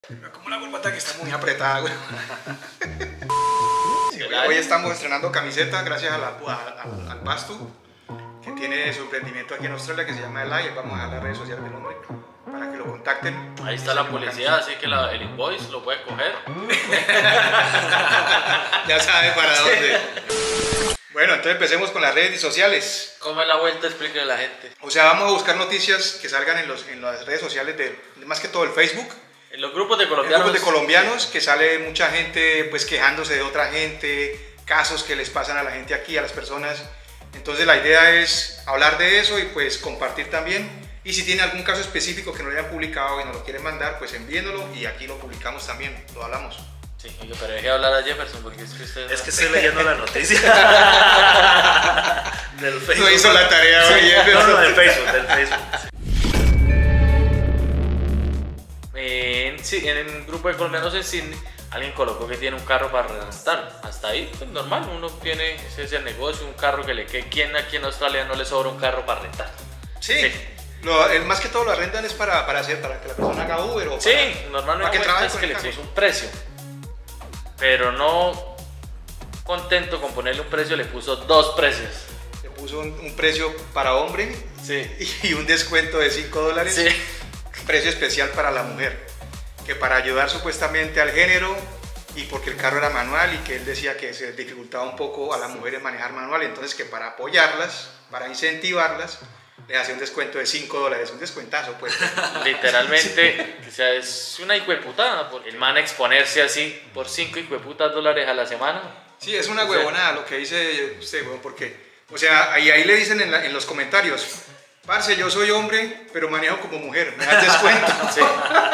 Como la corbata que está muy apretada, güey. Sí, hoy estamos estrenando camiseta gracias al Pastu, que tiene su emprendimiento aquí en Australia que se llama El Aire. Vamos a dejar las redes sociales del hombre para que lo contacten. Ahí está la publicidad, así que el invoice lo puede coger. Ya sabe para dónde. Bueno, entonces empecemos con las redes sociales. ¿Cómo es la vuelta? Explíquele a la gente. O sea, vamos a buscar noticias que salgan en las redes sociales, más que todo el Facebook. En los grupos de colombianos. Que sale mucha gente pues quejándose de otra gente, casos que les pasan a la gente aquí, a las personas. Entonces la idea es hablar de eso y pues compartir también. Y si tiene algún caso específico que no le hayan publicado y nos lo quieren mandar, pues envíenlo y aquí lo publicamos también, lo hablamos. Sí, pero deje hablar a Jefferson porque es que usted... Es que estoy leyendo la noticia del Facebook. No hizo la tarea hoy, Jefferson. No, del Facebook. Sí, en el grupo de colombianos en Sydney, alguien colocó que tiene un carro para rentar. Hasta ahí, pues normal, uno tiene ese negocio, un carro que le quede. ¿Quién aquí en Australia no le sobra un carro para rentar? Sí. Más que todo lo arrendan es para que la persona haga Uber o normalmente es que le puso un precio. Pero no contento con ponerle un precio, le puso dos precios. Le puso un precio para hombre y un descuento de $5. Sí. Precio especial para la mujer, que para ayudar supuestamente al género y porque el carro era manual y que él decía que se dificultaba un poco a las mujeres manejar manual, entonces que para apoyarlas, para incentivarlas, les hacía un descuento de $5, un descuentazo pues. Literalmente, o sea, es una hijueputada, porque el man exponerse así por $5 a la semana. Sí, es una huevonada lo que dice usted, huevón, porque, o sea, ahí le dicen en los comentarios, parce, yo soy hombre, pero manejo como mujer, me das descuento. Sí.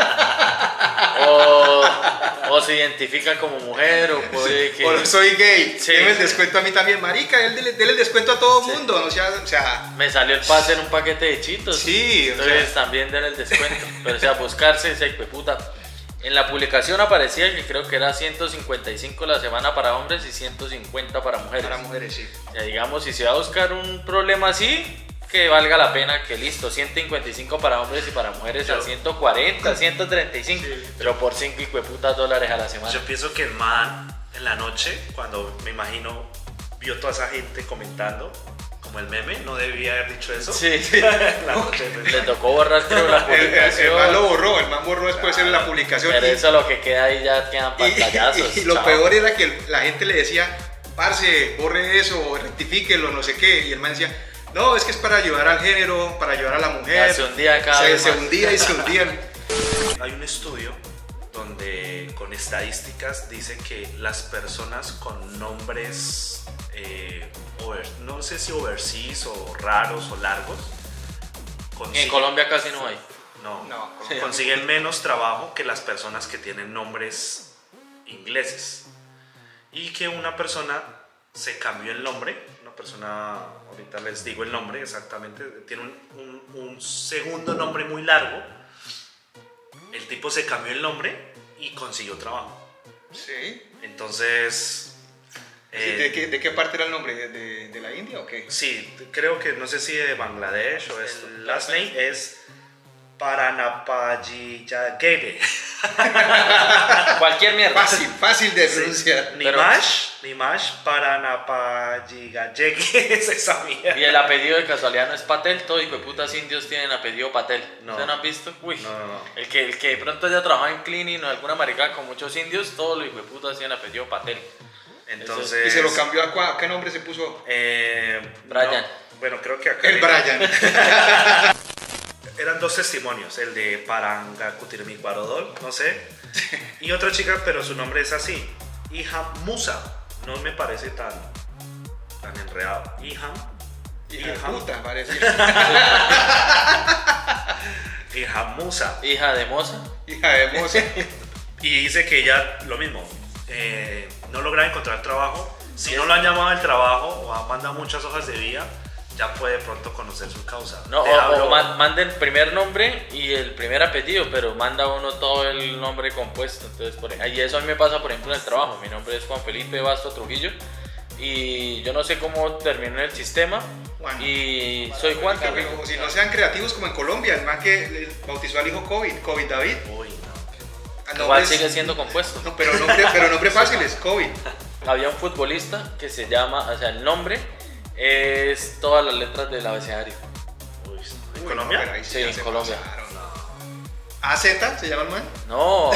O se identifica como mujer, o puede que... O soy gay, sí, deme el descuento a mí también. Marica, dele el descuento a todo mundo, ¿no? O sea... Me salió el pase en un paquete de chitos. Sí, entonces también denle el descuento. Pero o sea, buscarse esa hijueputa. En la publicación aparecía que creo que era 155 la semana para hombres y 150 para mujeres. Para mujeres, sí. O sea, digamos, si se va a buscar un problema así, que valga la pena, que listo, 155 para hombres y para mujeres a 140, 135, pero por $5 a la semana. Yo pienso que el man en la noche, cuando me imagino vio toda esa gente comentando, como el meme, no debía haber dicho eso. Sí. La noche, le tocó borrar, creo, la publicación. El man lo borró, después de la publicación. Pero eso lo que queda ahí ya quedan pantallazos. Y lo peor era que la gente le decía, parce, borre eso, rectifíquelo, no sé qué, y el man decía, no, es que es para ayudar al género, para ayudar a la mujer. Se hundía cada vez se más. hundía y se hundía. Hay un estudio donde con estadísticas dice que las personas con nombres, no sé si overseas o raros o largos, en Colombia casi no hay. No, consiguen menos trabajo que las personas que tienen nombres ingleses. Y que una persona se cambió el nombre, una persona, ahorita les digo el nombre exactamente, tiene un segundo nombre muy largo. El tipo se cambió el nombre y consiguió trabajo. Sí. Entonces... ¿De qué parte era el nombre? ¿De la India o qué? Sí, creo que no sé si de Bangladesh o esto. El last name es Paranapajiyagede. Cualquier mierda. Fácil de pronunciar. Nimash Paranapajiyagede es esa mierda. Y el apellido de casualidad no es Patel, todo hijo de putas indios tienen apellido Patel. No. ¿Ustedes no han visto? Uy. No. El que de pronto haya trabajado en cleaning o alguna maricada con muchos indios, todos los hijo de putas tienen apellido Patel. Entonces, ¿Y se lo cambió a qué nombre se puso? No, Brian. bueno, creo que acá. El Brian. Eran dos testimonios, el de Parangacutirmiguarodol, no sé, y otra chica, pero su nombre es así, Iham Musa. No me parece tan enredado. Hija puta, parece. Iham Musa. Hija de moza. Hija de moza. Y dice que ella, lo mismo, no logra encontrar trabajo. Si no lo han llamado al trabajo o han mandado muchas hojas de vida, ya puede pronto conocer su causa. No, o manda el primer nombre y el primer apellido, pero manda uno todo el nombre compuesto. Entonces, y eso a mí me pasa, por ejemplo, en el trabajo. Mi nombre es Juan Felipe Basto Trujillo y yo no sé cómo terminó en el sistema. Juan. Y soy Juan. O si no sean creativos como en Colombia, el man que bautizó al hijo COVID David. Uy, no. Igual sigue siendo compuesto. No, pero nombre fácil es COVID. Había un futbolista que se llama, o sea, el nombre es todas las letras del abecedario. Uy, ¿en Uy, Colombia? no, pero ahí Sí, ya en se Colombia. pasaron. ¿AZ se llama el man? No,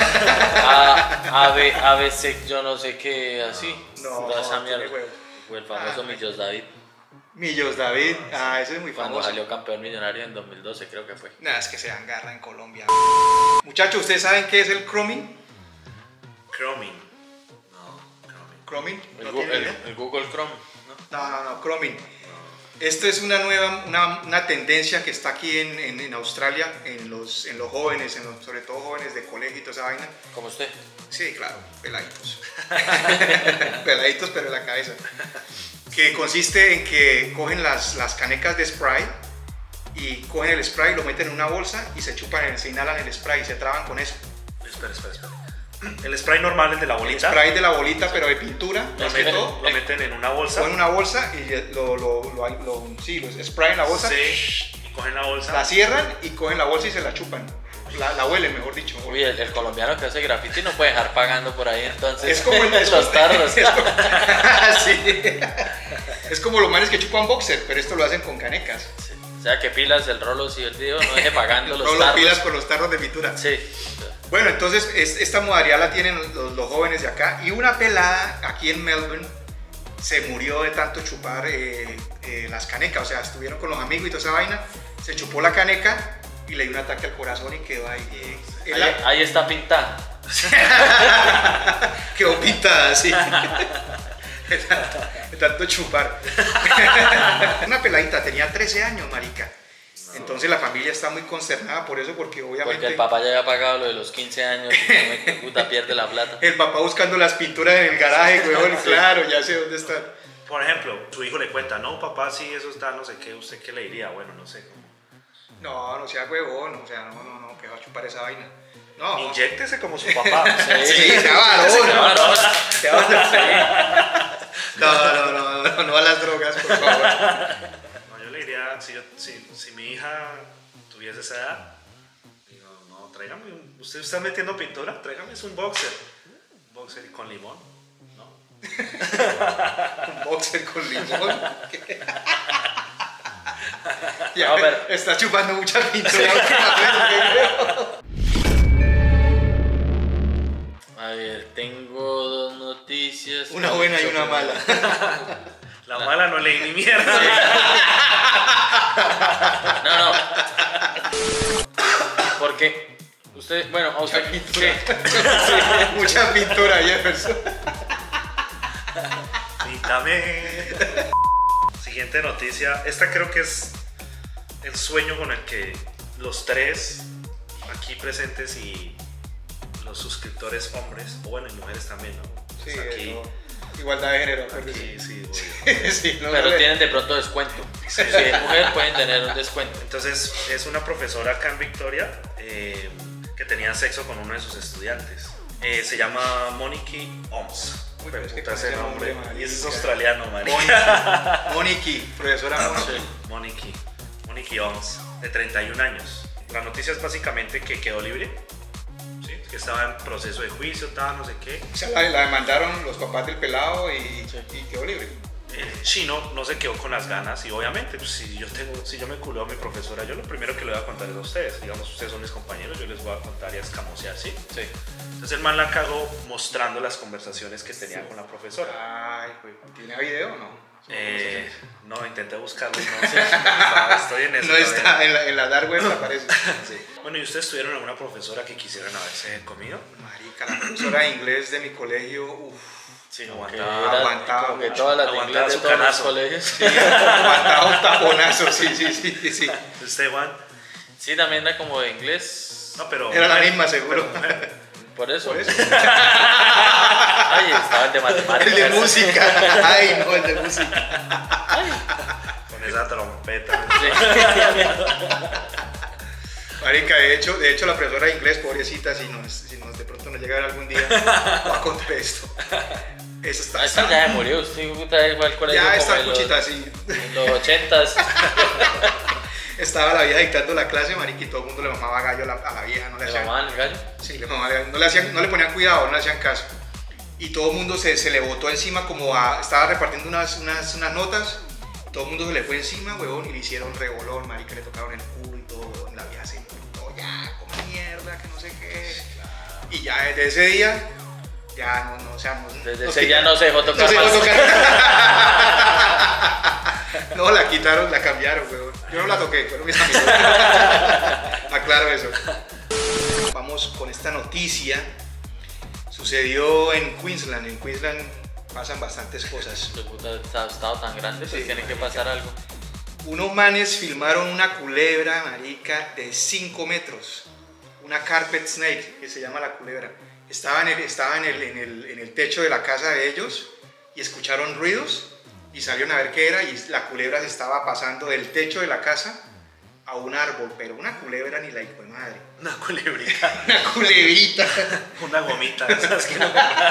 ABC, yo no sé qué, así. No, Toda esa tiene mierda. huevo. O el famoso Millos David, Millos David, ese es muy cuando famoso. salió campeón millonario en 2012, creo que fue. Nada, es que se dan garra en Colombia. Muchachos, ¿ustedes saben qué es el Chroming? Chroming. No, Chroming. ¿Chroming? El, ¿No Gu- tienen el- idea? el Google Chrome, ¿no? No, Chroming. Esto es una tendencia que está aquí en Australia, en los jóvenes, sobre todo jóvenes de colegio y toda esa vaina. Como usted. Sí, claro, peladitos. Peladitos, pero en la cabeza. Que consiste en que cogen las canecas de spray y cogen el spray, lo meten en una bolsa y se chupan, se inhalan el spray y se traban con eso. Espera. El spray normal, el de la El bolita. spray de la bolita, pero de pintura, Lo más que todo. meten en una bolsa. Ponen una bolsa y lo spray en la bolsa. Sí, y cogen la bolsa. La cierran y cogen la bolsa y se la chupan. La huelen, mejor dicho. Uy, el colombiano que hace graffiti no puede dejar pagando por ahí, entonces. Es como los tarros. Sí. Es como los manes que chupan boxer, pero esto lo hacen con canecas. Sí. O sea, que pilas el rolo, si el tío no deje pagando los No lo tarros. pilas con los tarros de pintura. Sí. Bueno, entonces esta modalidad la tienen los jóvenes de acá. Y una pelada aquí en Melbourne se murió de tanto chupar las canecas. O sea, estuvieron con los amigos y toda esa vaina. Se chupó la caneca y le dio un ataque al corazón y quedó ahí. Ahí está pintada. Quedó pintada así. De tanto chupar. Una peladita, tenía 13 años, marica. Entonces la familia está muy consternada por eso, porque obviamente Porque el papá ya había pagado lo de los 15 años y no me puta pierde la plata. el papá buscando las pinturas en el garaje, weón, claro, ya sé dónde están. Por ejemplo, su hijo le cuenta, no, papá, sí, eso está, no sé qué, ¿usted qué le diría? Bueno, no sé. No sea huevón, o sea, no, que va a chupar esa vaina. No. Inyéctese como su papá. Sí, sea varón. Sea varón. No a las drogas, por favor. No, yo le diría, si mi hija tuviese esa edad, digo, no, tráigame usted está metiendo pintura, tráigame un boxer. Un boxer con limón, ¿no? Un boxer con limón. Ya, No, pero- está chupando mucha pintura últimamente. A ver, tengo dos noticias. Una buena y una mala. La mala no leí ni mierda. No. Porque usted, bueno, a usted pintura. ¿qué? Mucha pintura, Jefferson. Quítame. Siguiente noticia. Esta creo que es el sueño con el que los tres aquí presentes y los suscriptores hombres, o bueno, y mujeres también, ¿no? Sí, Pues aquí, igualdad de género. aquí sí, obvio. Sí, no, Pero no, tienen de pronto descuento. Si es mujer pueden tener un descuento. Entonces es una profesora acá en Victoria que tenía sexo con uno de sus estudiantes. Se llama Monique Oms. Uy, pero es que Puta, con ese ese nombre. nombre, Y es marica. australiano, marica. Monique, profesora Monique. Monique Oms, de 31 años. La noticia es básicamente que quedó libre, ¿sí? Que estaba en proceso de juicio, tal, no sé qué. O sea, la demandaron los papás del pelado y quedó libre. El chino no se quedó con las ganas y obviamente pues, si yo me culeo a mi profesora, yo lo primero que le voy a contar es a ustedes. Digamos, ustedes son mis compañeros, yo les voy a contar y a escamosear, ¿sí? Sí. Entonces el man la cagó mostrando las conversaciones que tenía con la profesora. Ay, pues, ¿tiene video o no? No, intenté buscarlo, no, estoy en eso. No está, todavía. en la dark web aparece. Sí. Bueno, ¿y ustedes tuvieron alguna profesora que quisieran haberse comido? Marica, la profesora de inglés de mi colegio, uff, Sí, aguantaba como que mucho. todas las de Aguantaba inglés de su todos los canazo. colegios. aguantaba un taponazo, sí. ¿Usted, Juan? Sí, también era como de inglés. No, pero... Era la misma, seguro. Por eso. Por eso. Ay, estaba el de matemáticas. El de música. Ay, no, el de música. Con esa trompeta. Marica, de hecho la profesora de inglés, pobrecita, si nos de pronto nos llega a ver algún día, va a contar esto. Eso está. Esta ya se murió. Usted puta igual colegio Ya como está en los- cuchita, sí. en los 80s. Estaba la vieja dictando la clase, marica, y todo el mundo le mamaba gallo a la vieja, no le ¿Le hacían... mamaban el gallo? Sí, le mamaban gallo, no le ponían cuidado, no le hacían caso. Y todo el mundo se le botó encima como estaba repartiendo unas notas, todo el mundo se le fue encima, huevón, y le hicieron revolón, marica, le tocaron el culo y todo, huevón, la vieja se no, ya, como mierda, que no sé qué. Y ya desde ese día, ya no, o sea, no... Desde ese día no se dejó tocar no se dejó más. tocar. No, la quitaron, la cambiaron, huevón. Yo no la toqué, fueron mis amigos. Aclaro eso. Vamos con esta noticia. Sucedió en Queensland. En Queensland pasan bastantes cosas. Pues, puta, está estado tan grande, pues Sí, tiene que marica. pasar algo. Unos manes filmaron una culebra, marica, de 5 metros. Una carpet snake, que se llama la culebra. Estaba en el techo de la casa de ellos y escucharon ruidos y salieron a ver qué era y la culebra se estaba pasando del techo de la casa a un árbol, pero una culebra ni la hijo de madre. Una culebrita. Una culebrita. Una gomita. ¿Sabes qué?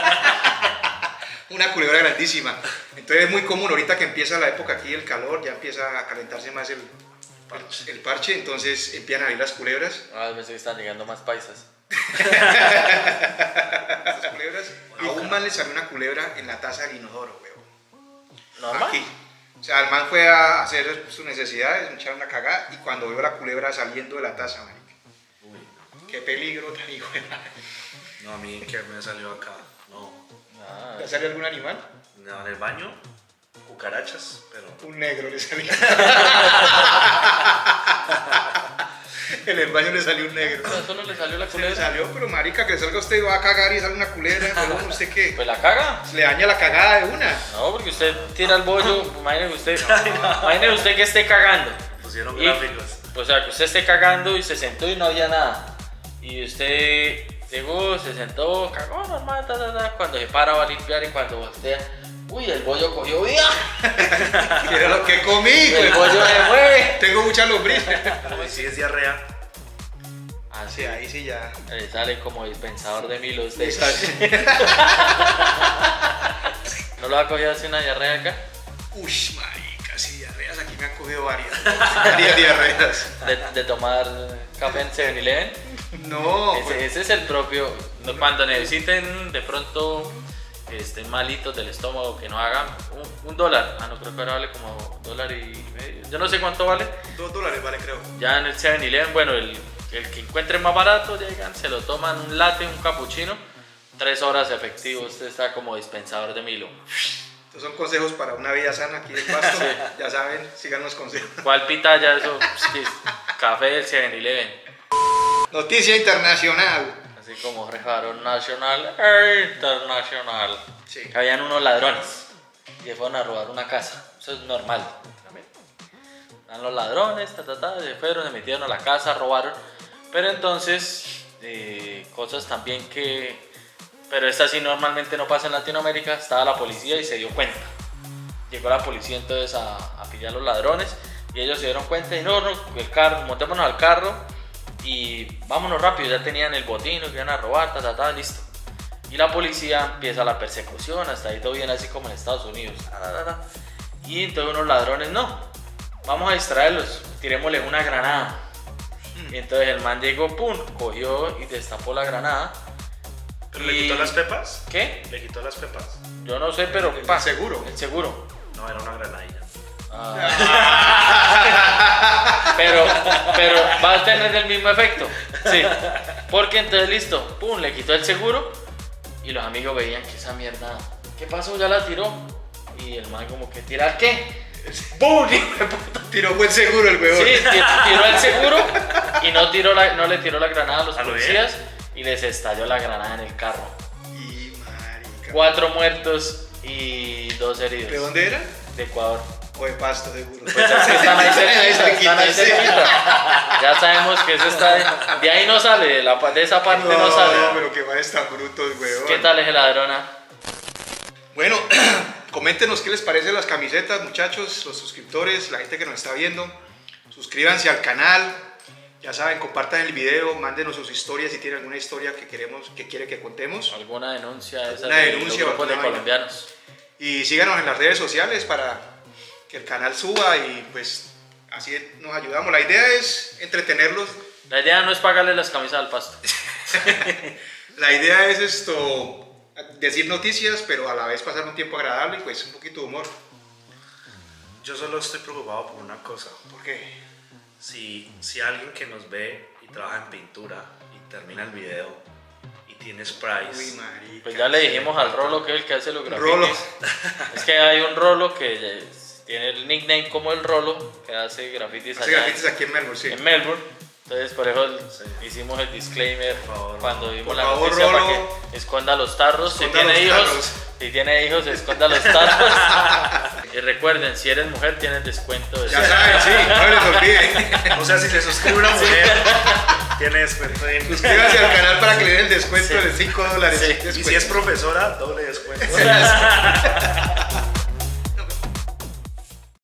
Una culebra grandísima. Entonces es muy común, ahorita que empieza la época aquí del calor, ya empieza a calentarse más el parche, entonces empiezan a salir las culebras. Ah, pensé que están llegando más paisas. Las culebras. A un man le salió una culebra en la taza del inodoro, weón. ¿Normal? Aquí. O sea, el man fue a hacer sus necesidades, echar una cagada y cuando vio la culebra saliendo de la taza, marica. Uy, Qué peligro tan hijo de madre. no, a mí que me salió acá. No. Ah, ¿Le salió algún animal? No, en el baño, cucarachas, pero. Un negro le salió. En el baño le salió un negro. no, solo le salió la Se le culebra. salió, pero marica, que salga usted y va a cagar y sale una culebra, pero ¿usted qué? Pues la caga. Le daña la cagada de una. No, porque usted tira el bollo, imagínese usted que esté cagando. Pusieron Y, gráficos. o sea, que usted esté cagando y se sentó y no había nada. Y usted llegó, se sentó, cagó normal, cuando se para va a limpiar y cuando voltea, uy, el bollo cogió vida. Mira lo que comí, El güey. bollo se mueve. Tengo mucha lombriz. Pero si es diarrea. Sí, ahí sí ya. Sale como dispensador de milos de esas. ¿No lo ha cogido así una diarrea acá? Uy, marica, sí, diarreas. Aquí me han cogido varias diarreas. De tomar café en 7-Eleven. No, Ese es el propio. Cuando necesiten de pronto estén malitos del estómago, que no hagan $1. Ah, no, creo que ahora vale como $1.50. Yo no sé cuánto vale. $2 vale, creo. Ya en el 7-Eleven, bueno, el que encuentren más barato, llegan, se lo toman un latte, un cappuccino, 3 horas efectivo. Usted está como dispensador de Milo. Estos son consejos para una vida sana aquí en Pasto. Sí. Ya saben, sigan los consejos. ¿Cuál pitaya eso? Sí, café del 7-Eleven. Noticia internacional. Así como rejaron nacional internacional. Sí. Que habían unos ladrones que fueron a robar una casa. Eso es normal. Están los ladrones, se fueron, se metieron a la casa, robaron. Pero entonces, cosas también que... Pero esta sí normalmente no pasa en Latinoamérica. Estaba la policía y se dio cuenta. Llegó la policía entonces a pillar a los ladrones. Y ellos se dieron cuenta y no, el carro, montémonos al carro y vámonos rápido. Ya tenían el botín, que iban a robar, listo. Y la policía empieza la persecución, hasta ahí todo bien, así como en Estados Unidos. Y entonces unos ladrones, no, vamos a distraerlos, tirémosle una granada. Y entonces el man llegó, pum, cogió y destapó la granada. ¿Pero le quitó las pepas? ¿Qué? Le quitó las pepas. Yo no sé, pero ¿El pa, seguro? El seguro. No, era una granadilla. Pero va a tener el mismo efecto. Sí. Porque entonces listo, pum, le quitó el seguro y los amigos veían que esa mierda, ¿qué pasó? Ya la tiró. Y el man como que, ¿tirar qué? ¡Pum! Tiró buen seguro el huevón. Sí, tiró el seguro y no le tiró la granada a los ¿A lo policías y les estalló la granada en el carro. Y marica. 4 muertos y 2 heridos. ¿De dónde era? De Ecuador. O de Pasto, seguro. Pues están ahí cerquita, están ahí Sí. cerquita. Ya sabemos que eso está de ahí no sale, de esa parte no sale. No, pero que manes tan brutos, huevón. ¿Qué tal es el ladrona? Bueno, coméntenos qué les parecen las camisetas, muchachos, los suscriptores, la gente que nos está viendo. Suscríbanse al canal. Ya saben, compartan el video, mándenos sus historias si tienen alguna historia que quiere que contemos. ¿Alguna denuncia? Esa Una de denuncia los grupos o de alguna colombianos. Y síganos en las redes sociales para que el canal suba y pues así nos ayudamos. La idea es entretenerlos. La idea no es pagarle las camisas al Pasto. La idea es decir noticias, pero a la vez pasar un tiempo agradable y pues un poquito de humor. Yo solo estoy preocupado por una cosa. ¿Por qué? Si alguien que nos ve y trabaja en pintura y termina el video y tiene sprays. Uy, marica. Pues ya le dijimos al Rolo, que es el que hace los grafitis. Rolo. Es que hay un Rolo que tiene el nickname como el Rolo, que hace grafitis Hace allá grafitis aquí en Melbourne, sí. en Melbourne. Entonces por eso hicimos el disclaimer cuando vimos la favor, noticia, Rolo, para que esconda los tarros. esconda Si tiene los hijos, tarros. si tiene hijos, esconda los tarros. Y recuerden, si eres mujer tienes descuento de Ya saben, sí, no les olviden. O sea, si se suscribe una mujer, tiene descuento en... Suscríbanse al canal para que le den el descuento de $5. Sí. Y si es profesora, doble descuento.